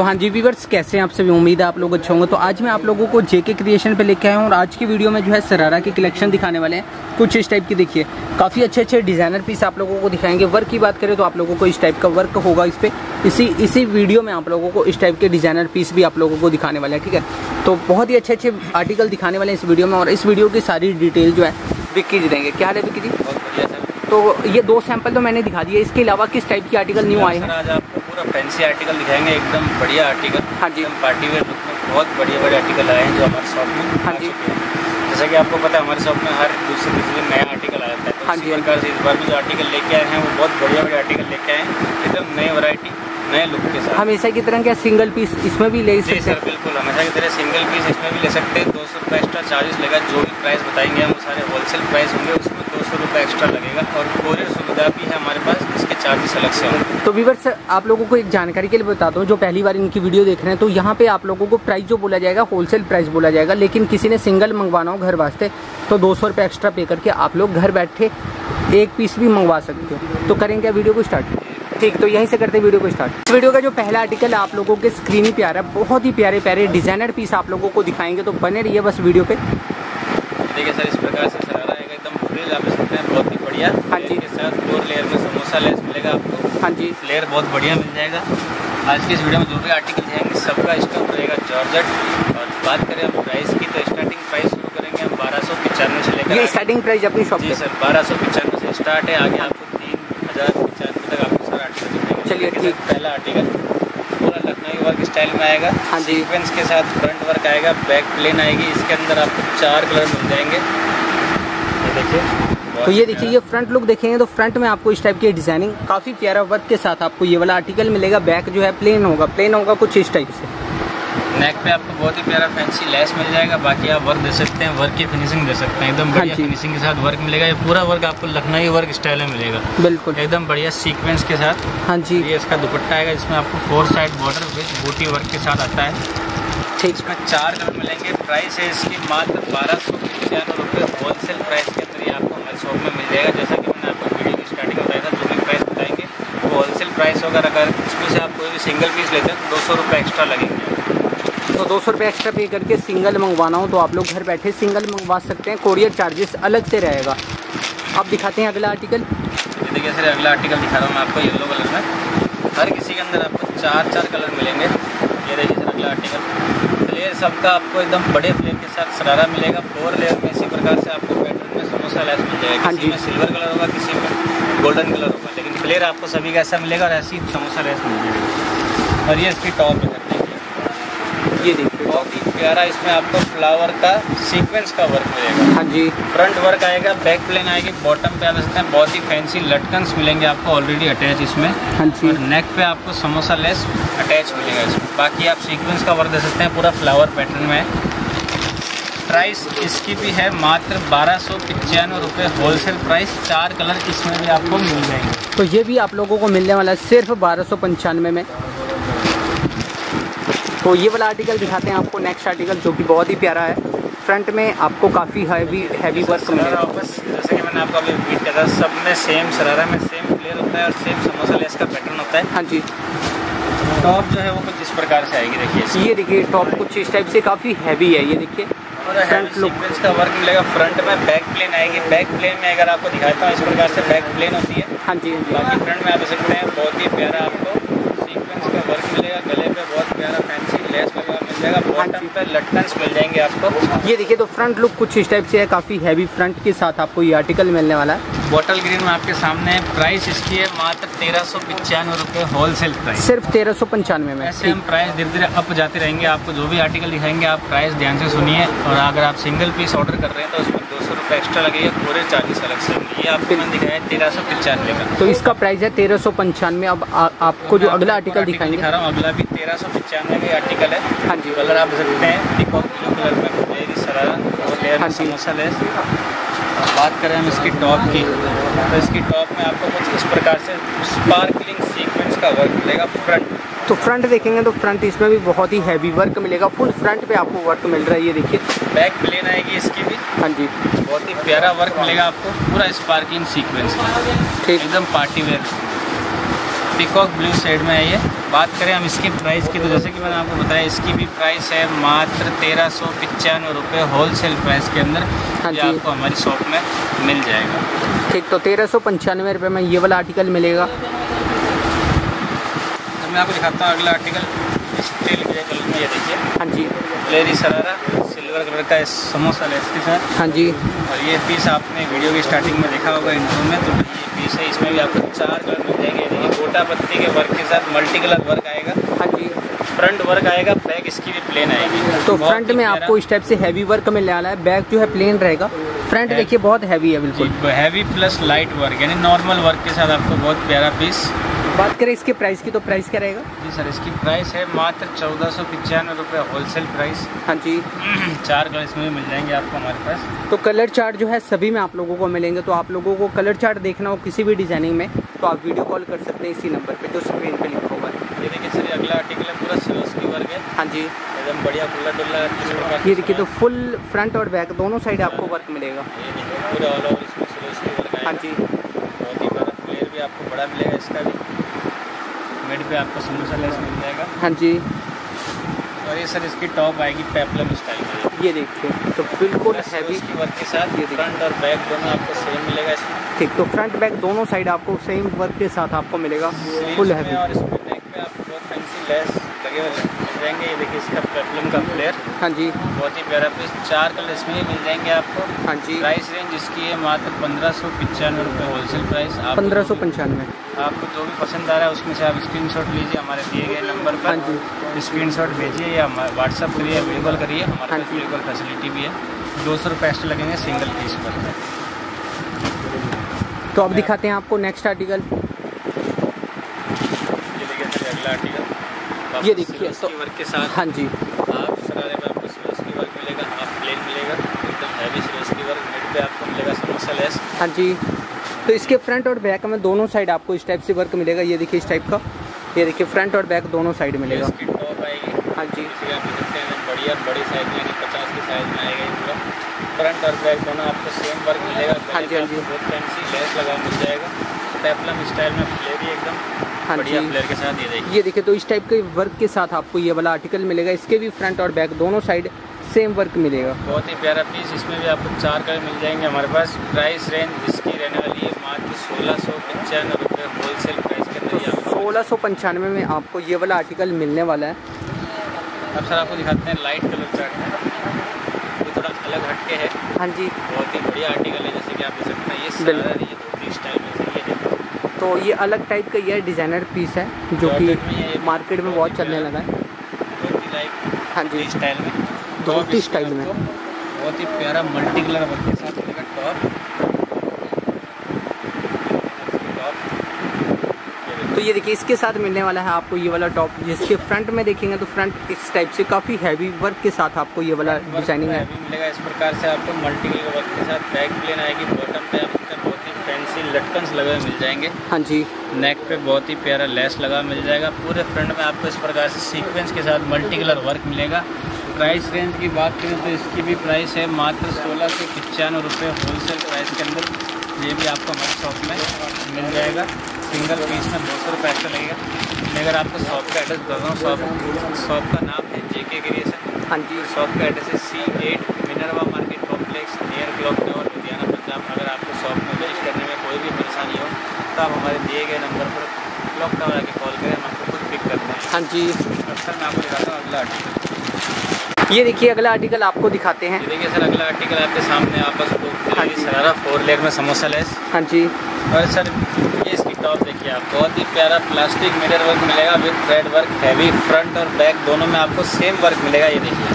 हाँ जी व्यूअर्स, कैसे हैं आप सभी? उम्मीद है आप लोग अच्छे होंगे। तो आज मैं आप लोगों को जेके क्रिएशन पे लेके आया हूँ और आज की वीडियो में जो है शरारा की कलेक्शन दिखाने वाले हैं। कुछ इस टाइप की देखिए, काफ़ी अच्छे अच्छे डिज़ाइनर पीस आप लोगों को दिखाएंगे। वर्क की बात करें तो आप लोगों को इस टाइप का वर्क होगा इस पर। इसी वीडियो में आप लोगों को इस टाइप के डिज़ाइनर पीस भी आप लोगों को दिखाने वाले हैं, ठीक है। तो बहुत ही अच्छे अच्छे आर्टिकल दिखाने वाले हैं इस वीडियो में और इस वीडियो की सारी डिटेल जो है विक्की जी देंगे। क्या है विक्की जी? बहुत बढ़िया सर। तो ये 2 सैंपल तो मैंने दिखा दिए, इसके अलावा किस टाइप की आर्टिकल न्यू आए हैं? आज आपको पूरा फैंसी आर्टिकल दिखाएंगे, एकदम बढ़िया आर्टिकल। हाँ जी, पार्टी वेयर लुक में बहुत बढ़िया बढ़िया आर्टिकल आए हैं जो हमारे शॉप में। हाँ जी, जैसा कि आपको पता है हमारे शॉप में हर दूसरे दिन नया आर्टिकल आता है। तो हाँ इसी जी, प्रकार से इस बार भी जो आर्टिकल लेके आए हैं वो बहुत बढ़िया बढ़िया आर्टिकल लेके आए हैं, एकदम नई वैरायटी नए लुक के साथ। हमेशा की तरह क्या सिंगल पीस इसमें भी ले सकते हैं? बिल्कुल, हमेशा की तरह सिंगल पीस इसमें भी ले सकते हैं। 200 रुपये एक्स्ट्रा चार्जेस लेगा। जो भी प्राइस बताएंगे हम वो सारे होलसेल प्राइस होंगे, उसमें 200 रुपये एक्स्ट्रा लगेगा और कोरियर सुविधा भी है हमारे पास, इसके चार्जेस अलग से होंगे। तो व्यूअर्स, आप लोगों को एक जानकारी के लिए बताता हूँ, जो पहली बार इनकी वीडियो देख रहे हैं तो यहाँ पे आप लोगों को प्राइस जो बोला जाएगा होलसेल प्राइस बोला जाएगा, लेकिन किसी ने सिंगल मंगवाना हो घर वास्ते तो 200 रुपये एक्स्ट्रा पे करके आप लोग घर बैठे एक पीस भी मंगवा सकते हो। तो करेंगे वीडियो को स्टार्ट? ठीक, तो यहीं से करते हैं वीडियो को स्टार्ट। वीडियो का जो पहला आर्टिकल है आप लोगों के स्क्रीन ही प्यारा, बहुत ही प्यारे प्यारे डिजाइनर पीस आप लोगों को दिखाएंगे, तो बने रहिए बस वीडियो पे। देखिए सर, इस प्रकार से शरारा आएगा, एकदम फ्रिल आप सकते हैं, बहुत ही बढ़िया। हाँ जी, के साथ 4 लेयर में समोसा लेस मिलेगा आपको। हाँ जी, लेयर बहुत बढ़िया मिल जाएगा। आज के इस वीडियो में जो भी आर्टिकल दिखाएंगे सबका स्टॉक रहेगा जॉर्जेट। और बात करें हम प्राइस की तो स्टार्टिंग प्राइस शुरू करेंगे हम 1295 से लेकर। ये स्टार्टिंग प्राइस अपनी शॉप जी सर, 1295 से स्टार्ट है। आगे आपको 3095 तक आपको सारा आर्टिकल दिखाएंगे। चलिए ठीक। पहला आर्टिकल पूरा लखनऊ वर्क स्टाइल में आएगा। हाँ जी, सीक्वेंस के साथ फ्रंट वर्क आएगा, बैक प्लेन आएगी। इसके अंदर आपको 4 कलर मिल जाएंगे। ये देखिए, तो ये देखिए, ये फ्रंट लुक देखेंगे तो फ्रंट में आपको इस टाइप की डिजाइनिंग काफी प्यारा वर्क के साथ आपको ये वाला आर्टिकल मिलेगा। बैक जो है प्लेन होगा कुछ इस टाइप से। नेक पे आपको बहुत ही प्यारा फैंसी लेस मिल जाएगा। बाकी आप वर्क दे सकते हैं, वर्क की फिनिशिंग दे सकते हैं, एकदम बढ़िया फिनिशिंग के साथ वर्क मिलेगा। ये पूरा वर्क आपको लखनऊ वर्क स्टाइल में मिलेगा, बिल्कुल एकदम बढ़िया सीक्वेंस के साथ। हाँ जी, ये इसका दुपट्टा आएगा, जिसमें आपको 4 साइड बॉर्डर विद बूटी वर्क के साथ आता है। ठीक, इसमें 4 कलर मिलेंगे। प्राइस है इसकी मात्र 1295 रुपये। होलसेल प्राइस के अंदर ये आपको हमारे शॉप में मिल जाएगा। जैसा कि मैंने आपको वीडियो की स्टार्टिंग में बताया था, जो भी प्राइस बताएंगे वो होलसेल प्राइस होगा। अगर इसमें से आप कोई भी सिंगल पीस लेते हैं तो 200 रुपये एक्स्ट्रा लगेंगे। तो 200 रुपये एक्स्ट्रा पे करके सिंगल मंगवाना हो तो आप लोग घर बैठे सिंगल मंगवा सकते हैं, कोरियर चार्जेस अलग से रहेगा। अब दिखाते हैं अगला आर्टिकल। ये देखिए सर, अगला आर्टिकल दिखा रहा हूँ मैं आपको येलो कलर में। हर किसी के अंदर आपको 4 कलर मिलेंगे। ये देखिए सर, अगला आर्टिकल फ्लेयर सबका आपको एकदम बड़े फ्लेयर के साथ शरारा मिलेगा। 4 लेयर में इसी प्रकार से आपको पैटर्न में समोसा लेस मिल जाएगा। किसी में सिल्वर कलर होगा, किसी में गोल्डन कलर होगा, लेकिन फ्लेयर आपको सभी का ऐसा मिलेगा और ऐसी समोसा लेस मिल जाएगी। और ये इसकी टॉप है, ये देखिए बहुत ही प्यारा, इसमें आपको फ्लावर का सीक्वेंस का वर्क मिलेगा। हाँ जी, फ्रंट वर्क आएगा, बैक प्लेन आएगी, बॉटम पे आप देख सकते हैं बहुत ही फैंसी लटकन्स मिलेंगे आपको ऑलरेडी अटैच इसमें। हाँ जी, और नेक पे आपको समोसा लेस अटैच मिलेगा इसमें। बाकी आप सीक्वेंस का वर्क दे सकते हैं, पूरा फ्लावर पैटर्न में। प्राइस इसकी भी है मात्र 1295 रुपये होलसेल प्राइस। 4 कलर इसमें भी आपको मिल जाएंगे। तो ये भी आप लोगों को मिलने वाला है सिर्फ 1295 में। तो ये वाला आर्टिकल दिखाते हैं आपको, नेक्स्ट आर्टिकल जो कि बहुत ही प्यारा है। फ्रंट में आपको काफ़ी हैवी वर्क मिलेगा। बस जैसे कि मैंने आपको अभी रिपीट किया था, सब में सेम शरारा में सेम फ्लेयर होता है और सेम समोसा लेस का पैटर्न होता है। हाँ जी, टॉप जो है वो कुछ इस प्रकार से आएगी। देखिए, ये देखिए टॉप कुछ इस टाइप से काफ़ी हैवी है। ये देखिए फ्रंट लुक सीक्वेंस का वर्क मिलेगा। फ्रंट में बैक प्लेन आएगी। बैक प्लेन में अगर आपको दिखाता हूँ इस प्रकार से बैक प्लेन होती है। हाँ जी, हाँ जी। बाकी फ्रंट में आप देख सकते हैं बहुत ही प्यारा आपको सीक्वेंस का वर्क मिलेगा। गले पे बहुत प्यारा फैंसी लेस लगा मिल जाएगा। बॉटम पे लटकन्स मिल जाएंगे आपको। ये देखिए, तो फ्रंट लुक कुछ इस टाइप से है, काफ़ी हैवी फ्रंट के साथ आपको ये आर्टिकल मिलने वाला है। बॉटल ग्रीन में आपके सामने प्राइस इसकी है मात्र 1395 रुपये होलसेल प्राइस। सिर्फ 1395 में। ऐसे हम प्राइस धीरे धीरे अप जाते रहेंगे। आपको जो भी आर्टिकल दिखाएंगे आप प्राइस ध्यान से सुनिए। और अगर आप सिंगल पीस ऑर्डर कर रहे हैं तो उसमें 200 रुपये एक्स्ट्रा लगेगा, पूरे चार्जेस अलग से होंगे। ये आपको मैंने दिखाया है 1395 का। तो इसका प्राइस है 1395। अब आपको जो अगला आर्टिकल दिखाएंगे, दिखा रहा हूँ, अगला भी 1395 का आर्टिकल है। हाँ जी, कलर आप सकते हैं पीकॉक ब्लू कलर में मिलेगी शरारा और लेयर में समोसा लेस। बात करें हम इसकी टॉप की तो इसकी टॉप में आपको कुछ इस प्रकार से स्पार्कलिंग सीक्वेंस का वर्क मिलेगा। फ्रंट तो फ्रंट देखेंगे तो फ्रंट इसमें भी बहुत ही हैवी वर्क मिलेगा। फुल फ्रंट पे आपको वर्क मिल रहा है। ये देखिए, बैक प्लेन आएगी इसकी भी। हाँ जी, बहुत ही प्यारा वर्क मिलेगा आपको, पूरा स्पार्कलिंग सीक्वेंस, ठीक, एकदम party wear. Peacock blue shade में है ये। बात करें हम इसकी प्राइस की, तो जैसे कि मैंने आपको बताया इसकी भी प्राइस है मात्र 1395 रुपये होलसेल प्राइस के अंदर। हाँ ये जी, आपको हमारी शॉप में मिल जाएगा। ठीक, तो 1395 रुपये में ये वाला आर्टिकल मिलेगा। तो मैं आपको दिखाता हूँ अगला आर्टिकल स्टील ग्रे कलर में। ये देखिए, हाँ जी, फ्लेरी शरारा सिल्वर कलर का समोसा लेस के साथ। हाँ जी, और ये पीस आपने वीडियो की स्टार्टिंग में देखा होगा इंट्रो में, तो ये पीस है। इसमें भी आपको 4 कलर मिल जाएंगे। देखिए, गोटा पत्ती के वर्क के साथ मल्टी कलर वर्क आएगा। हाँ जी, फ्रंट वर्क आएगा, बैक इसकी भी प्लेन आएगी। तो फ्रंट में आपको इस टाइप से हैवी वर्क मिलने वाला है। बैक जो है प्लेन रहेगा, फ्रंट देखिए बहुत हैवी है बिल्कुल। हैवी प्लस लाइट वर्क, यानी नॉर्मल वर्क के साथ आपको बहुत प्यारा पीस। बात करें इसके प्राइस की, तो प्राइस क्या रहेगा? जी सर, इसकी प्राइस है मात्र 1495 रुपये होलसेल प्राइस। हाँ जी, 4 कलर इसमें भी मिल जाएंगे आपको हमारे पास। तो कलर चार्ट जो है सभी में आप लोगों को मिलेंगे। तो आप लोगों को कलर चार्ट देखना हो किसी भी डिजाइनिंग में, तो आप वीडियो कॉल कर सकते हैं इसी नंबर पे जो स्क्रीन पे लिखा होगा। ये देखिए सर, अगला आर्टिकल है पूरा सिरोस की वर्क है। हाँ जी, एकदम बढ़िया खुला डुल्ला। ये देखिए, तो फुल फ्रंट और बैक दोनों साइड आपको वर्क मिलेगा। ये देखिए पूरा ऑल ओवर इसमें सिरोस की वर्क हाँ आएगा। जी, बहुत ही बड़ा फ्लेयर भी आपको बड़ा मिलेगा। इसका भी मिड पे आपको समोसा लेस मिल जाएगा। हाँ जी, और ये सर इसकी टॉप आएगी पेप्लम स्टाइल में। ये देखिए, तो बिल्कुल हैवी की वर्क के साथ। ये फ्रंट और बैक दोनों आपको सेम मिलेगा इसमें। ठीक, तो फ्रंट बैक दोनों साइड आपको सेम वर्क के साथ आपको मिलेगा, फुल हैवी। और इसमें नेक पे आपको बहुत फैंसी लेस लगे हुए मिल जाएंगे। ये देखिए इसका पेप्लम का फ्लेयर। हाँ जी, बहुत ही प्यारा पीस। 4 कलर इसमें ही मिल जाएंगे आपको। हाँ जी, प्राइस रेंज इसकी है मात्र 1595 रुपये होलसेल प्राइस। 1595। आपको जो भी पसंद आ रहा है उसमें से आप स्क्रीनशॉट लीजिए, हमारे दिए गए नंबर पर। हाँ जी, स्क्रीनशॉट भेजिए या व्हाट्सअप करिए, वीडियो कॉल करिए। हमारे हाँ पास जी, वीडियो कॉल फैसिलिटी भी है। 200 रुपये एक्स्ट्रा लगेंगे सिंगल पीस पर। तो अब दिखाते हैं आपको नेक्स्ट आर्टिकल। ये देखिए सर अगला आर्टिकल। ये देखिए, तो वर्क के साथ। हाँ जी, आप शरारे में आपको सिरोस की वर्क मिलेगा, हाफ प्लेन मिलेगा, एकदम हैवी सिरोस की वर्क। मिड पे आपको मिलेगा समोसा लेस। हाँ जी, तो इसके फ्रंट और बैक में दोनों साइड आपको इस टाइप से वर्क मिलेगा। ये देखिए इस टाइप का, ये देखिए फ्रंट और बैक दोनों साइड मिलेगा। इसकी टॉप आएगी। हाँ जी, इसे आप देख सकते हैं बढ़िया बड़ी साइज में, यानी 50 की साइज में आएगा ये पूरा। फ्रंट और बैक दोनों आपको सेम वर्क मिलेगा। हाँ जी, हाँ जी, बहुत फैंसी लेस लगा मिल जाएगा। पेप्लम स्टाइल में फ्लेयर एकदम हाँ बढ़िया जी, फ्लेयर के साथ। ये देखिए, ये देखिए, तो इस टाइप के वर्क के साथ आपको ये वाला आर्टिकल मिलेगा। इसके भी फ्रंट और बैक दोनों साइड सेम वर्क मिलेगा। बहुत ही प्यारा पीस। इसमें भी आपको 4 कलर मिल जाएंगे हमारे पास। प्राइस रेंज इसकी रहने वाली है मात्र 1695 रुपये होलसेल प्राइस के अंदर। 1695 में आपको ये वाला आर्टिकल मिलने वाला है। अब सर आपको दिखाते हैं लाइट कलर चार्ट है, ये थोड़ा अलग हटके है। हाँ जी, बहुत ही बढ़िया आर्टिकल है। जैसे कि आप देख सकते हैं ये शरारा नहीं है, धोती स्टाइल में। ये देखो, तो ये अलग टाइप का ये डिज़ाइनर पीस है जो कि मार्केट में बहुत चलने लगा है। धोती लाइक हाँ जी, स्टाइल में, धोती स्टाइल में बहुत ही प्यारा मल्टी कलर वर्क के साथ मिलेगा टॉप। तो ये देखिए इसके साथ मिलने वाला है आपको ये वाला टॉप, जिसके फ्रंट में देखेंगे तो फ्रंट इस टाइप से काफ़ी हैवी वर्क के साथ आपको ये वाला डिजाइनिंग है। मिलेगा इस प्रकार से आपको मल्टी कलर वर्क के साथ। बैक प्लेन आएगी, बॉटम पे आपको बहुत ही फैंसी लटकन्स लगे हुए मिल जाएंगे। हाँ जी, नेक पे बहुत ही प्यारा लेस लगा मिल जाएगा। पूरे फ्रंट में आपको इस प्रकार से सीक्वेंस के साथ मल्टी कलर वर्क मिलेगा। प्राइस रेंज की बात करें तो इसकी भी प्राइस है मात्र 1695 रुपये होलसेल प्राइस के अंदर। ये भी आपको हमारी शॉप में मिल जाएगा। सिंगल पीस में 200 रुपये एक्स्ट्रा लगेगा। मैं अगर आपको शॉप का एड्रेस बता रहा हूँ, शॉप का नाम है JK क्रिएशन। हाँ जी, शॉप का एड्रेस है C8 Minerva market complex near clock tower Ludhiana Punjab. अगर आपको शॉप में विजिट करने में कोई भी परेशानी हो तो आप हमारे दिए गए नंबर पर क्लॉक टावर आके कॉल करें, हम आपको खुद पिक करते हैं। हाँ जी, अक्सर मैं आपको दिखाता हूँ अगला आर्टिकल। ये देखिए अगला आर्टिकल आपको दिखाते हैं। ये देखिए सर अगला आर्टिकल आपके सामने आपस शरारा 4 लेयर में समोसा लेस। हाँ जी, और सर ये इसकी टॉप देखिए आप, बहुत ही प्यारा प्लास्टिक मिरर वर्क मिलेगा with thread work. Heavy front और बैक दोनों में आपको सेम वर्क मिलेगा। ये देखिए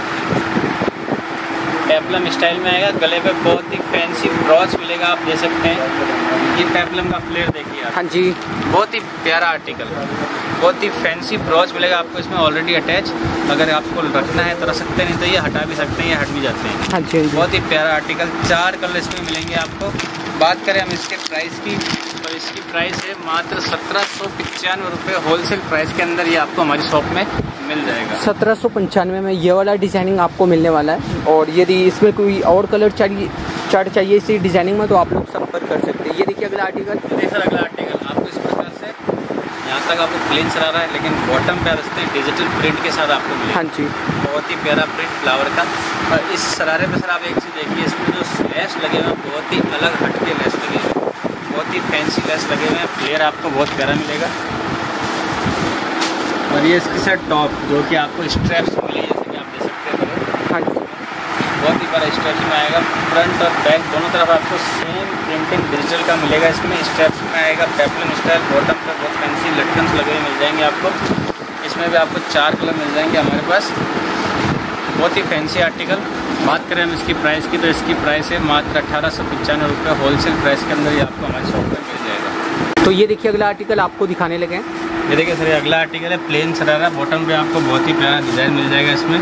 पेप्लम स्टाइल में आएगा। गले पे बहुत ही फैंसी ब्रॉच मिलेगा, आप दे सकते हैं। ये पेप्लम का फ्लेयर देखिए आप। हाँ जी, बहुत ही प्यारा आर्टिकल, बहुत ही फैंसी ब्रॉच मिलेगा आपको इसमें ऑलरेडी अटैच। अगर आपको रखना है तो रख सकते, नहीं तो ये हटा भी सकते हैं, ये हट भी जाते हैं। हाँ जी, बहुत ही प्यारा आर्टिकल। 4 कलर इसमें मिलेंगे आपको। बात करें हम इसके प्राइस की, तो इसकी प्राइस है मात्र 1795 रुपये होलसेल प्राइस के अंदर। ये आपको हमारी शॉप में मिल जाएगा। 1795 में ये वाला डिजाइनिंग आपको मिलने वाला है। और यदि इसमें कोई और कलर चाहिए इसी डिजाइनिंग में तो आप लोग संपर्क कर सकते हैं। ये देखिए अगला आर्टिकल। देखिए अगला आर्टिकल आपको इस प्रकार से यहाँ तक आपको प्लेन शरारा है, लेकिन बॉटम पे रस्ते डिजिटल प्रिंट के साथ आपको मिलेगा। हाँ जी, बहुत ही प्यारा प्रिंट फ्लावर का। और इस शरारे पे सर आप एक चीज़ देखिए, इसमें जो लेस लगे हुए हैं बहुत ही अलग हटके लेस लगे हुए हैं, बहुत ही फैंसी लेस लगे हुए हैं। फ्लेयर आपको बहुत प्यारा मिलेगा। और ये इसके साथ टॉप जो कि आपको स्ट्रैप्स मिली, जैसे कि आप देख सकते हैं। हाँ जी, बहुत ही बड़ा स्ट्रैप्स में आएगा। फ्रंट और बैक दोनों तरफ आपको सेम प्रिंटिंग डिजिटल का मिलेगा। इसमें स्ट्रैप्स में आएगा पेप्लम स्टाइल, बॉटम पे बहुत फैंसी लटकन लगे हुए मिल जाएंगे आपको। इसमें भी आपको 4 कलर मिल जाएंगे हमारे पास। बहुत ही फैंसी आर्टिकल। बात करें हम इसकी प्राइस की, तो इसकी प्राइस है मात्र 1895 रुपये। होलसेल प्राइस के अंदर ही आपको हमारे शॉप पर मिल जाएगा। तो ये देखिए अगला आर्टिकल आपको दिखाने लगे हैं। ये देखिए सर, ये अगला आर्टिकल है प्लेन शरारा। बॉटम पे आपको बहुत ही प्यारा डिज़ाइन मिल जाएगा इसमें।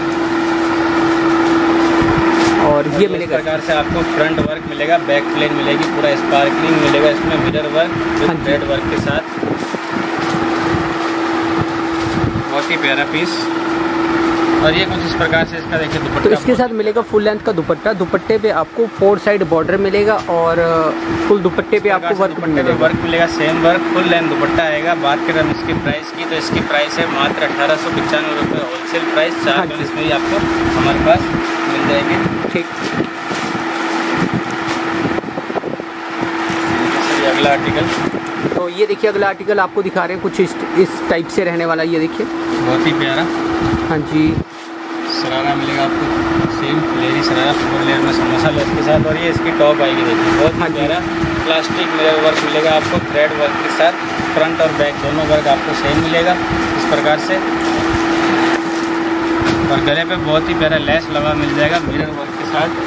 और ये मिलेगा इस प्रकार से आपको फ्रंट वर्क मिलेगा, बैक प्लेन मिलेगी, पूरा स्पार्कलिंग मिलेगा इसमें, mirror work with thread work के साथ। बहुत ही प्यारा पीस। और ये कुछ इस प्रकार से इसका देखिए दुपट्टा। तो इसके साथ मिलेगा फुल लेंथ का दुपट्टा। दुपट्टे पे आपको 4 साइड बॉर्डर मिलेगा और फुल दुपट्टे पे आपको वर्क मिलेगा। Same work full length dupatta आएगा। बात करें हम इसकी प्राइस की, तो इसकी प्राइस है मात्र 1895 रुपये। Wholesale price. 4 कलर इसमें ही आपको हमारे पास मिल जाएंगे। ठीक, अगला आर्टिकल। तो ये देखिए अगला आर्टिकल आपको दिखा रहे हैं कुछ इस टाइप से रहने वाला। ये देखिए बहुत ही प्यारा। हाँ जी, शरारा मिलेगा आपको सेम फ्लेयरी शरारा, 4 लेयर में समोसा लेस के साथ। और ये इसकी टॉप आएगी देखिए, बहुत ही प्यारा प्लास्टिक मिरर वर्क मिलेगा आपको थ्रेड वर्क के साथ। फ्रंट और बैक दोनों वर्क आपको सेम मिलेगा इस प्रकार से। और गले पे बहुत ही प्यारा लेस लगा मिल जाएगा मिरर वर्क के साथ।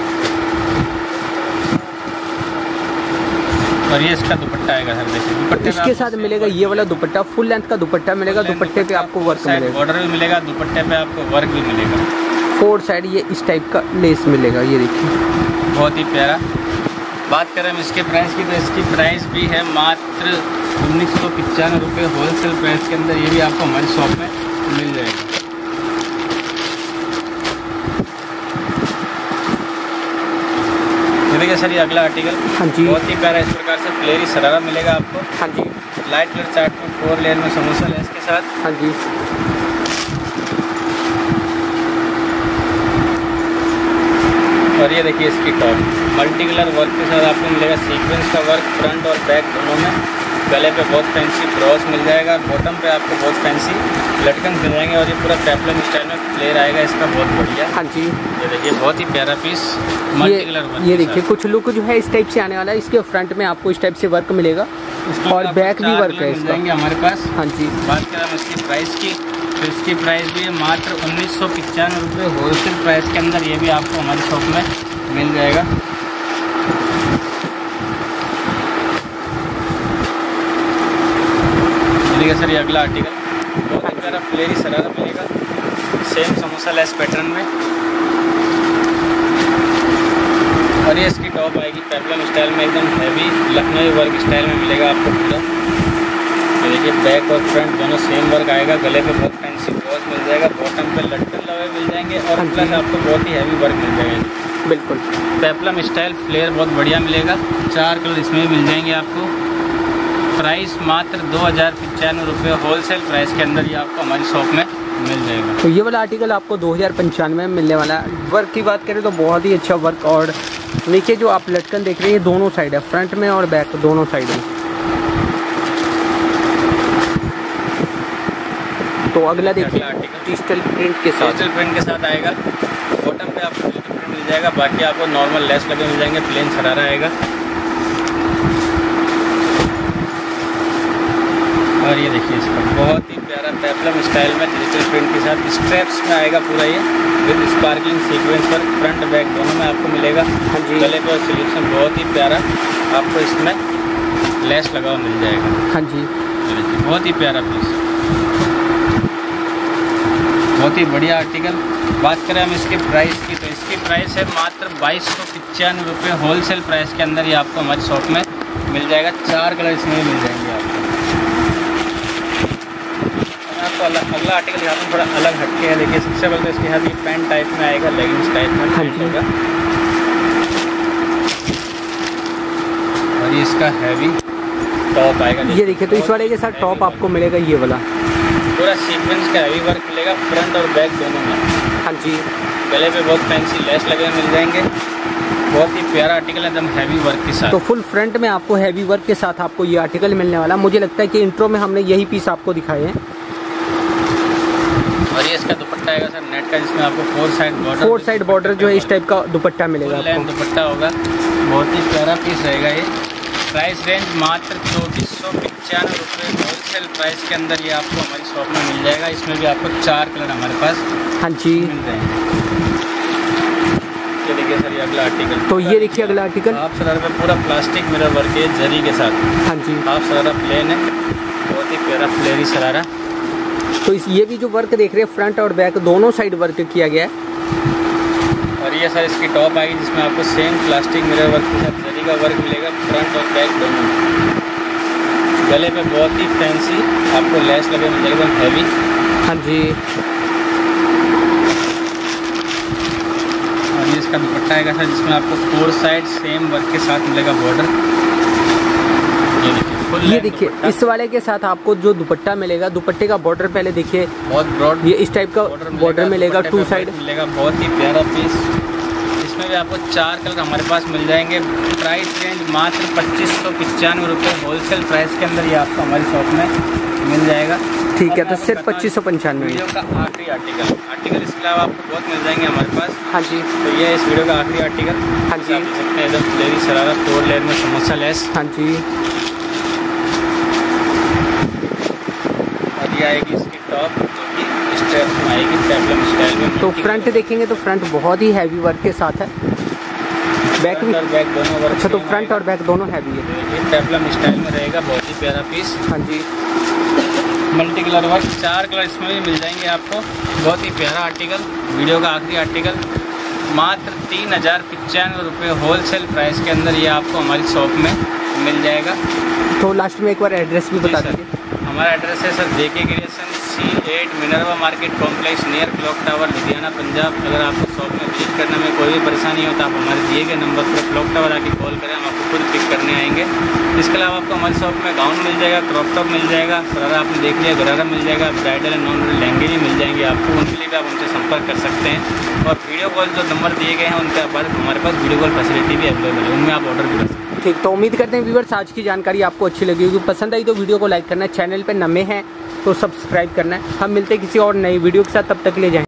और ये इसका दुपट्टा आएगा सर, देखिए दुपट्टे इसके साथ मिलेगा ये वाला दुपट्टा, फुल लेंथ का दुपट्टा मिलेगा। दुपट्टे पे आपको वर्क मिलेगा, बॉर्डर भी मिलेगा, दुपट्टे पे आपको वर्क भी मिलेगा। 4 साइड ये इस टाइप का लेस मिलेगा। ये देखिए बहुत ही प्यारा। बात करें हम इसके प्राइस की, तो इसकी प्राइस भी है मात्र 1995 रुपये। होलसेल प्राइस के अंदर ये भी आपको हमारी शॉप में मिल जाएगा। देखिए सर, ये अगला आर्टिकल। हाँ जी, बहुत ही प्यारा इस प्रकार से फ्लेयरी शरारा मिलेगा आपको। हाँ जी, लाइट कलर चार्ट में 4 लेयर में समोसा लेस के साथ। हाँ जी, और ये देखिए इसकी टॉप मल्टी कलर वर्क के साथ आपको मिलेगा सीक्वेंस का वर्क फ्रंट और बैक दोनों में। गले पे बहुत फैंसी ब्रॉस मिल जाएगा। बॉटम पे आपको बहुत फैंसी लटकन मिल जाएंगे। और ये पूरा पेप्लम स्टाइल में फ्लेयर आएगा इसका, बहुत बढ़िया। हाँ जी, ये देखिए बहुत ही प्यारा पीस मल्टी कलर वर्क। ये देखिए कुछ लुक जो है इस टाइप से आने वाला है। इसके फ्रंट में आपको इस टाइप से वर्क मिलेगा और बैक भी वर्क है इसका हमारे पास। हाँ जी, बात करें हम इसकी प्राइस की, तो इसकी प्राइस भी है मात्र 1995 रुपये। होलसेल प्राइस के अंदर ये भी आपको हमारी शॉप में मिल जाएगा। देखिए सर, ये अगला आर्टिकल बहुत ही प्यारा फ्लेयरी शरारा मिलेगा सेम समोसा लेस पैटर्न में। और ये इसकी टॉप आएगी पेप्लम स्टाइल में, एकदम हैवी लखनवी वर्क स्टाइल में मिलेगा आपको पूरा। तो देखिए बैक और फ्रंट दोनों सेम वर्क आएगा। गले पे बहुत फैंसी ब्रॉस मिल जाएगा। बॉटम पे लटकन लगे मिल जाएंगे और प्लस आपको बहुत ही हैवी वर्क मिल जाएगा। बिल्कुल पेप्लम स्टाइल फ्लेयर बहुत बढ़िया मिलेगा। 4 कलर इसमें मिल जाएंगे आपको। प्राइस मात्र 2095 रुपये। होलसेल प्राइस के अंदर ये आपको हमारी शॉप में मिल जाएगा। तो ये वाला आर्टिकल आपको 2095 में मिलने वाला है। वर्क की बात करें तो बहुत ही अच्छा वर्क। और नीचे जो आप लटकन देख रहे हैं ये दोनों साइड है, फ्रंट में और बैक दोनों साइड में। तो अगला देखिए डिजिटल प्रिंट के साथ। डिजिटल प्रिंट के साथ आएगा। बॉटम पे आपको डिजिटल प्रिंट मिल जाएगा। बाकी आपको नॉर्मल लेस लगे मिल जाएंगे। प्लेन शरारा आएगा। और ये देखिए इसका बहुत ही प्यारा पेप्लम स्टाइल में डिजिटल प्रिंट के साथ स्ट्रैप्स में आएगा पूरा ये विद स्पार्कलिंग सीक्वेंस पर फ्रंट बैक दोनों में आपको मिलेगा। हाँ जी, गले पर सोल्यूशन बहुत ही प्यारा आपको इसमें लेस लगा हुआ मिल जाएगा। हाँ जी, बहुत ही प्यारा पीस, बहुत ही बढ़िया आर्टिकल। बात करें हम इसके प्राइस की, तो इसकी प्राइस है मात्र 2295 रुपये। होलसेल प्राइस के अंदर ये आपको हमारी शॉप में मिल जाएगा। 4 कलर इसमें मिल जाएंगे आपको। आपको अगला आर्टिकल दिखाता हूँ, थोड़ा अलग हटके है। देखिए सबसे पहले तो इसके साथ ये पैंट टाइप में आएगा, लेगिंग्स टाइप में पैंट होगा। और ये इसका हैवी टॉप आएगा। ये देखिए, तो इस वाले के साथ टॉप आपको मिलेगा ये वाला, पूरा सीक्वेंस का हैवी वर्क मिलेगा फ्रंट और बैक दोनों में। हाँ जी। गले पे बहुत फैंसी लेस लगे मिल जाएंगे, बहुत ही प्यारा आर्टिकल एकदम हैवी वर्क के साथ। तो फुल फ्रंट में आपको हैवी वर्क के साथ आपको ये आर्टिकल मिलने वाला। मुझे लगता है कि इंट्रो में हमने यही पीस आपको दिखाए हैं। और ये इसका दुपट्टा आएगा सर नेट का, जिसमें आपको फोर साइड बॉर्डर जो है इस टाइप का दुपट्टा मिलेगा आपको। दुपट्टा होगा, बहुत ही प्यारा पीस रहेगा ये। प्राइस रेंज मात्र 2495 रुपये होलसेल प्राइस के अंदर ये आपको हमारी शॉप में मिल जाएगा। इसमें भी आपको 4 कलर हमारे पास हाँ जी मिल जाएंगे। ये देखिए सर, ये अगला आर्टिकल। तो ये देखिए अगला आर्टिकल, हाफ शरारा पे पूरा प्लास्टिक मिरर वर्क है जरी के साथ। हाँ जी। हाफ शरारा प्लेन है, बहुत ही प्यारा फ्लेयरी शरारा। तो ये भी जो वर्क देख रहे हैं फ्रंट और बैक दोनों साइड वर्क किया गया है। और ये सर इसकी टॉप आएगी, जिसमें आपको सेम प्लास्टिक मिरर वर्क के साथ जरी का वर्क मिलेगा फ्रंट और बैक दोनों। गले पे बहुत ही फैंसी आपको लेस लगे मिलेगा एकदम हैवी। हाँ जी। और ये इसका दुपट्टा आएगा सर, जिसमें आपको 4 साइड सेम वर्क के साथ मिलेगा बॉर्डर। ये देखिए इस वाले के साथ आपको जो दुपट्टा मिलेगा, दुपट्टे का बॉर्डर पहले देखिए बहुत ब्रॉड, ये इस टाइप का बॉर्डर मिलेगा 2 साइड मिलेगा, बहुत ही प्यारा पीस। इसमें भी आपको 4 कलर हमारे पास मिल जाएंगे। प्राइस रेंज मात्र 2595 रुपये होलसेल प्राइस के अंदर ये आपको हमारी शॉप में मिल जाएगा। ठीक है, तो सिर्फ 2595। वीडियो का आखिरी आर्टिकल इसके अलावा आपको बहुत मिल जाएंगे हमारे पास। हाँ जी। तो ये इस वीडियो का आखिरी आर्टिकल। हाँ जी। आप देख सकते हैं एकदम फ्लेयरी शरारा 4 लेयर में समोसा लेस। हाँ जी। आएगी इसकी टॉप, जो कि स्टेप में आएगी पेप्लम स्टाइल में। तो फ्रंट देखेंगे तो फ्रंट बहुत ही हैवी वर्क के साथ है, बैक भी और बैक दोनों वर्क। अच्छा, तो फ्रंट और बैक दोनों हैवी है। ये पेप्लम स्टाइल में रहेगा, बहुत ही प्यारा पीस। हाँ जी। मल्टी कलर वर्क, 4 कलर इसमें भी मिल जाएंगे आपको। बहुत ही प्यारा आर्टिकल, वीडियो का आखिरी आर्टिकल। मात्र 3095 रुपये होलसेल प्राइस के अंदर ये आपको हमारी शॉप में मिल जाएगा। तो लास्ट में एक बार एड्रेस भी बता दीजिए। हमारा एड्रेस है sir JK creation, C8 Minerva market complex near clock tower, Ludhiana, Punjab. अगर आपको शॉप में विजिट करने में कोई भी परेशानी हो तो आप हमारे दिए गए नंबर पर क्लॉक टावर आके कॉल करें, हम आपको खुद पिक करने आएंगे। इसके अलावा आपको हमारी शॉप में गाउन मिल जाएगा, क्रॉप टॉप मिल जाएगा, शरारा आपने देख लिया, गरारा मिल जाएगा, ब्राइडल एंड नॉन ब्राइडल लहंगे भी मिल जाएंगे आपको। उनके लिए भी आप हमसे संपर्क कर सकते हैं। और वीडियो कॉल जो नंबर दिए गए हैं उनके बाद हमारे पास वीडियो कॉल फैसिलिटी भी अवेलेबल है, उनमें आप ऑर्डर भी कर सकते हैं। ठीक, तो उम्मीद करते हैं व्यूअर्स आज की जानकारी आपको अच्छी लगी होगी। पसंद आई तो वीडियो को लाइक करना है, चैनल पे नए हैं तो सब्सक्राइब करना है। हम मिलते हैं किसी और नई वीडियो के साथ, तब तक ले जाएं।